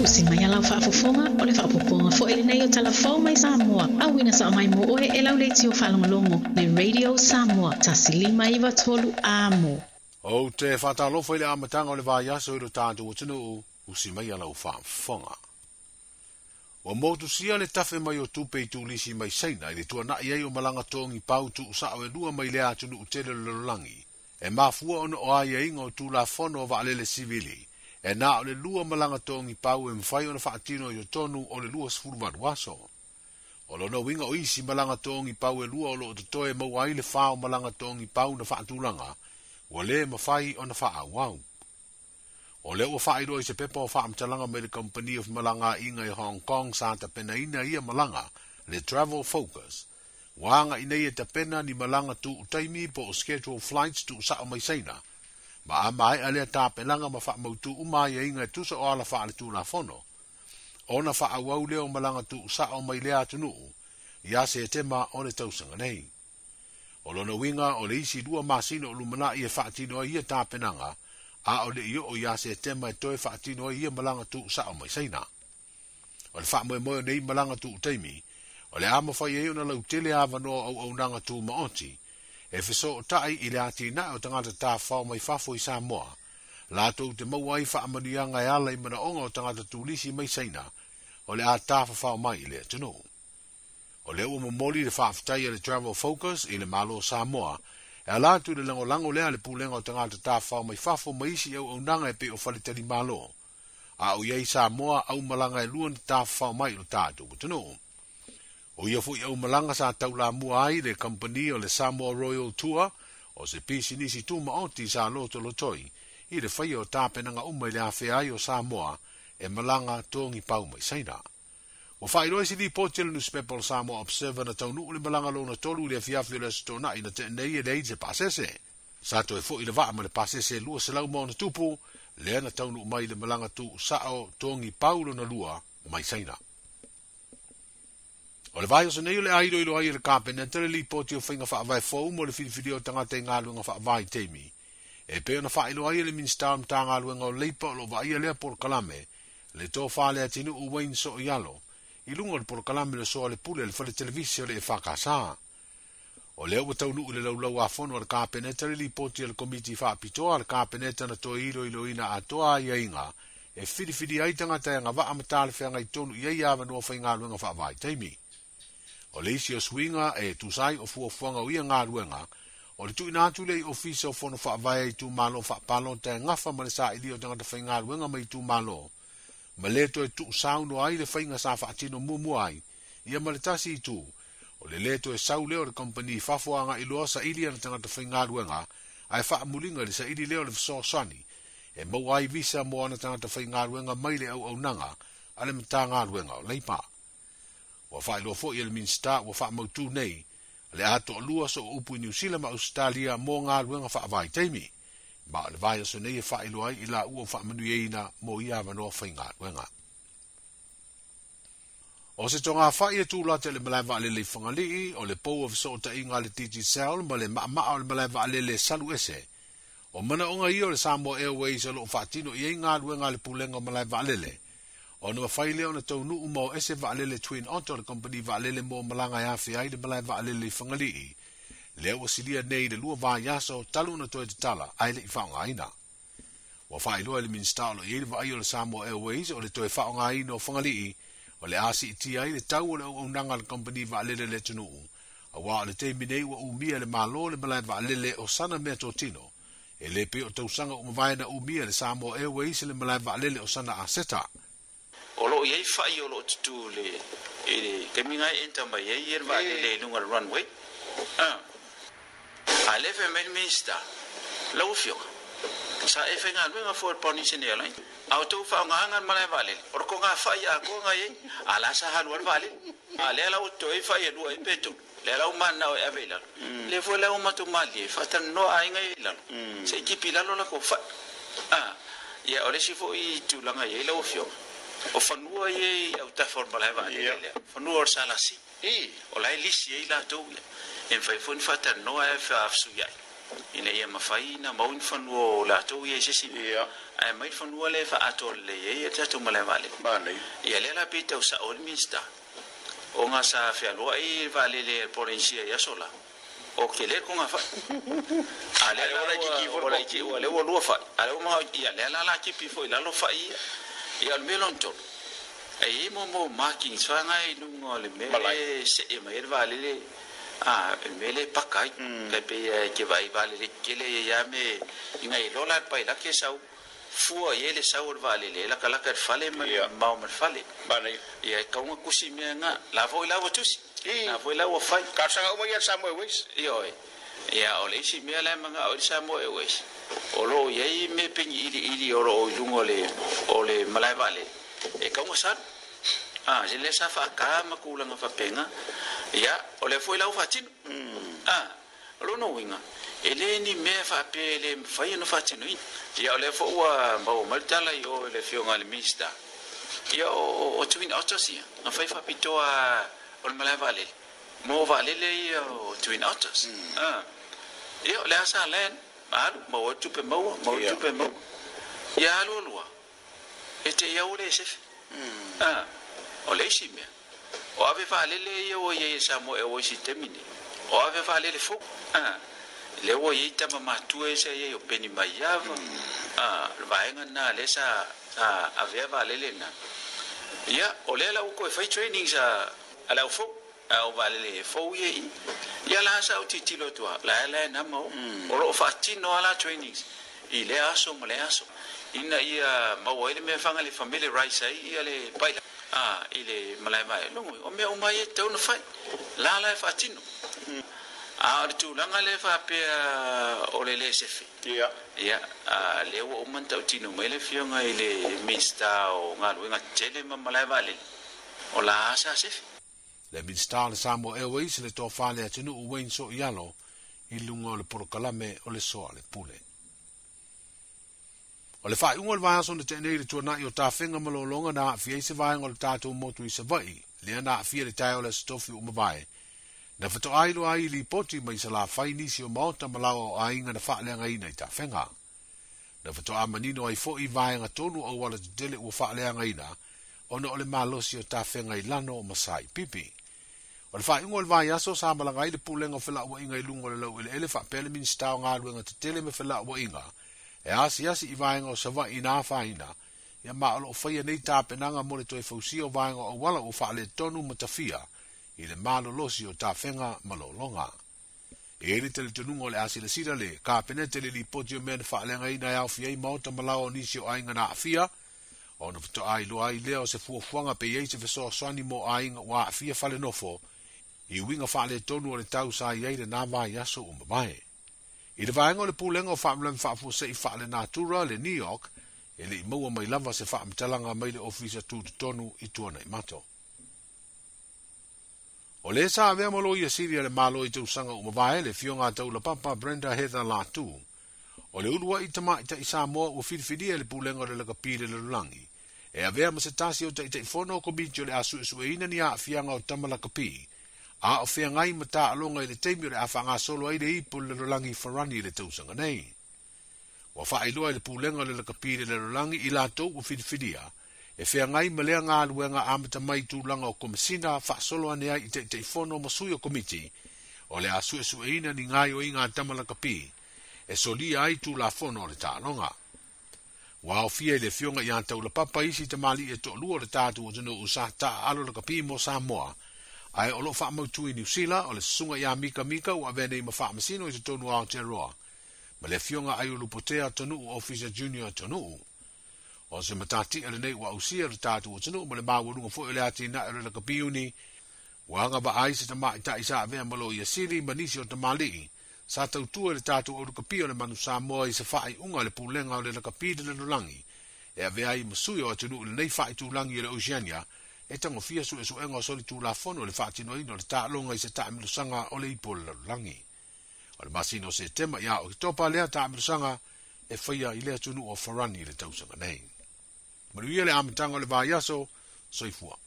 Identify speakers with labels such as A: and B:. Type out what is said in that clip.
A: Usimaya lau whaafofonga o le whaapoponga fo ele nei o Tala Fou Mai Samoa. Awina sa mai mo oe e lau leiti o whalongolongo le Radio Samoa. Tasilima iwa tolu amo.
B: O te whatalofo ele amatanga o le vaiaso i ro tātou o tunu usimaya lau whaafofonga. O motu sia le tafe mai o tupe i tūlisi mai seina i le tuana iei o malanga tongi pau tu usao e lua mai lea tunu utele lololangi. E mafua ono o aia inga o tūla fono o vaalele sivili. E na o le lua malanga tongi pau e mwhai o na whaatino i o tonu o le lua sfurumanu aso. O lono winga o isi malanga tongi pau e lua o lo o totoe mawai le whao malanga tongi pau na whaatulanga. Wa le mawhai o na whaawau. O le ua whairo i se pepa o whaamtalanga me le Company of Malanga inga i Hong Kong sa ta pena ina ia malanga le Travel Focus. Wanga ina ia ta pena ni malanga tu utaimi po o schedule flights tu usao mai seina. Ma a mai alea ta penanga ma wha mautu umai e inga tusa o ala wha ale tūna fono. O na wha awau leo malanga tu usao mai lea tunuu. Ia se tema o le tausanga nei. O lona winga o le isi dua masino o lumana i e whaatino ia ta penanga. A o le iyo o ia se tema e toe whaatino ia malanga tu usao mai seina. O le wha moe moe nei malanga tu utaimi. O le ama whai e ona lau tele awa noa au nanga tu maoti. E fiso o tai i le ati na o tangata tā whao mai whafo i Samoa. Lātou te mauai wha amanuianga e ala i mana onga o tangata tūlisi mai seina. O le a tā whao mai i le atunu. O le ua mamoli le whaafitai le Travel Focus i le malo Samoa. E a lātou le lango lea le pūlenga o tangata tā whao mai whafo mai isi au nanga e pe o whalitari malo. A o iei Samoa au malanga e luan tā whao mai o tātou atunu. O ia fui au malanga sa tau la mua ai le company o le Samoa Royal Tour o se pisi nisi tu maoti sa loto lotoi i le whai o tāpenanga umai le awhi ai o Samoa e malanga tōngi pau mai saina. O whai roi si li pōtele newspaper Samoa Observer na taunu le malanga lona tolu le fiafi le stona i na te nei e le se pasese. Sa to e fo i le vaa ma le pasese lua se lau maona tupu le ana taunu mai le malanga tu sao tōngi pau lona lua mai saina. O le vai o se nei o le airo ilo ai le kāpena le li poti o whainga whaavai fau mo le whidiwhidi o tangata i ngāluenga whaavai teimi. E pe ona whailo ai le minister mta ngāluenga o leipa o lo vai lea por kalame le tō whale atinu u Wayne so o yalo i lunga le por kalame le soa le pule le whale televisio le e whakasā. O leo wa taunu le laulau a whono le kāpena le li poti le komiti whaapitoa le kāpena na tō ilo ina a toa ia inga e whidiwhidi ai tangata ngā wa amatale whianga i tonu i ei awa noa whai ngāluenga whaavai teimi. O le isi o swinga e tusai o fuafuanga o ia ngā ruenga, o le tuina atu le ofisa o fono whaavai i tu malo whaapalo te ngafa ma le sa ili o tangata whai ngā ruenga mai tu malo. Ma le to e tu sauno ai le whainga sa whaatino mumu ai, ia ma le tasi i tu. O le leto e sau leo le company whafuanga i loa sa ili ana tangata whai ngā ruenga, ai whaamulinga le sa ili leo le whasosani, e mau ai visa mo ana tangata whai ngā ruenga mai le au nanga, ale mta ngā ruenga o leipa. Wa whaelo fo i le minsta wa wha mautu nei, le ato lua so upu i New Zealand ma Australia mo ngā ruenga wha vai teimi. Ma le vai so nei e whaelo ai i la ua wha manu eina mo ia wanoa whai ngā ruenga. O se tonga whai e tūla te le malai wa alele whangalii, o le pou of so ta inga le TG Cell, ma le maa o le malai wa alele salu ese. O mana onga i o le Samoa Airways o lo whaatino i ngā ruenga le pulenga malai wa alele. O na whaile o na taunu umau ese vaalele Twin Otter le company vaalele mo malanga ya ai le malai vaalele whangalii. Leo o silia nei le lua vaa yaso talu na toe te tala ai le i whaonga ina. Wa whailua le minsta o le ili vai o le Samoa Airways o le toe whaonga ina o whangalii o le asi iti ai le tau o le unanga le company vaalele le tunuu. A wa o le teimi nei wa umia le malo le malai vaalele o sana mea tōtino. E le pe o tausanga umavaina umia le Samoa Airways le malai vaalele o sana aseta.
C: O lo iei whai o lo tutu le ke minga e enta mai e va le lunga runway. A le fe men minsta la ufio. Sa e fe nga lunga for Polynesian Airlines. Auto fa nga nga malai vale. Or ko nga whai a ko nga e ala sa hanwar vale. A le la auto e whai e lua e petu. Le la umana o e avela. Le fo la umatu mali fa tan no ai nga e la. Se kipi la lo la ko fa. Ya ore si fo i tu langa e la ufio. O whanua i au ta forma lai wa lelea. Whanua or salasi. O lai lisi e la tau. E whai fun whata noa e whaafsu iai. ina ia mafai na mau fanua la to ia sisi ai mai fanua le fa atol le ia tatu male vale
D: Bane.
C: ia le la pita usa ol minsta o nga sa fe lo ai vale le porencia ia sola o ke le ko nga fa ale ora ki ora ki ole o lo fa ale o ma ia le la ki pi fo ila lo fa ia al melon to ai mo marking swa ngai lu ngole me se e mai vale le mele pakai ke pe ke vai vale le ke le ya me ngai lola pai la ke sau fu ye le sau vale le la kala ka fale ma ma fale
D: Bane.
C: ia ka un kusi me nga la vo la votus na vo la wo fai
D: Ka sanga o ia Samoa wis.
C: io ia o le si me la manga o sa mo e wes o lo ye me pe ili o lo lungo le o le malai vale e ka un sa je le sa fa ka ma kula nga fa penga ia o le foi la o fatino lo no winga ele ni me fa pe le fai no fatino ia o le fo wa ba maltala io le fio ngal mista ia o twin otosia na fai fa pitoa o le malai vale mo vale le o twin otos ia o le asa len mo o tupe mo ia lo ete ia o le se o le si me o ave vale le yo ye sa mo e o si temini o ave vale le fo le wo ye tama matu e se ye o peni mai ava vaenga na le sa ave vale le na ia o le la ko fai training sa ala fo o vale le fo ye ia la sa o titilo to la na mo o lo fa tino ala trainings i le aso mo le aso ina ia mo ele me fanga le family rice ia le pai ile malai mai longo o me o mai te ona fai la fatino tu langa le fa pe o le sefi ia le o manta tino mai le fionga ile mista o ngalu nga tele malai vale o la asa sefi
B: le mista le Samoa Airways le to fale atinu o wen so yalo i lunga le porokalame o le soa le pule o le fai ungol vai aso le tenei le tuana i o tawhenga malolonga na fia se vai ngol tātou motu i se vai, le ana fia le tai o le stofi o mawai. Na whato ailu ai li poti mai sa la fai nisi o maota malawa o ainga na whaaleanga ina i tawhenga. Na whato a manino ai fo i vai nga tonu au wala te tele ua whaaleanga ina, ona o le malosi o tawhenga i lano o masai pipi. O le fai ungol vai aso sa malanga i le pulenga whela ua inga i lungo le lau ele fa pele min stao ngā luenga te tele me whela ua inga, e asi i vaenga o sawa i nā whaina, ia maa alo o whaia nei tāpenanga mo le toi fausio vaenga o wala o whaale tonu matawhia, i le malo losi o tāwhenga malolonga. E ere tele tunungo le asi le sira le, ka penetele li poti o mea na whaalenga ina e au fiei maota malao nisi o ainga na awhia, o na whato ai loa i leo se fuafuanga pe iei se fesoa swani mo ainga wa awhia whale nofo, i winga whaale tonu o le tau sa i eire nā vai aso o mabae. I le vaenga o le pulenga o whaamlem whaafu se i whaale natura le New York, e le i maua mai lava se whaamtalanga mai le ofisa tūtutonu i tuana i mato. O le sa avea malo i asiria le malo i tausanga umavae le fionga taula papa Brenda Heather Latu, o le ulua i tama i ta i Samoa o whiriwhiria le pulenga o le lakapire le lulangi, e avea masetasi o ta i ta i whono o komiti o le asu e sueina ni a fianga o tamalakapi, a o fea ngai mata alonga i le teimi o le awhanga solo ai le ipu le rolangi wharani le tausanga nei. Wa wha iloa i le pulenga le lakapire le rolangi i lato o whiriwhiria, e fea ngai malea ngā luenga amata mai tūlanga o komisina wha solo ane ai i te i whono masui o komiti, o le asu e sueina ni ngai o inga tamalakapi, e solia ai tū la whono o le tālonga. Wa o fia i le fionga i antau la papa isi tamali e to lua le tātu o tino usata alo lakapi mo Samoa, ai o lo wha mautu i New Zealand o le sunga ia mika mika ua vene i ma wha masino i te tonu ao te roa. Ma le fionga ai o lupotea tonu o Officer Junior tonu. O se matati ele nei ua usia le tātu o tonu ma le mawurunga fo ele ati na ele laka piuni. Ua anga ba ai se tama i ta isa avea malo i asiri manisi o tamali. Sa tautua le tātu o laka pio le manu Samoa i se whaai unga le pulenga o le laka pide le lulangi. E avea i masui o tonu le nei whaai tūlangi le Oceania. E tango fia su e su enga o soli tū la fono le whaatino ino le tālonga i se tāmilusanga o le ipo le langi. O le masino se tema ia o ki topa lea tāmilusanga e whaia i lea tunu o wharani le tausanga nei. Maruia le amatanga o le vāiaso, soifua.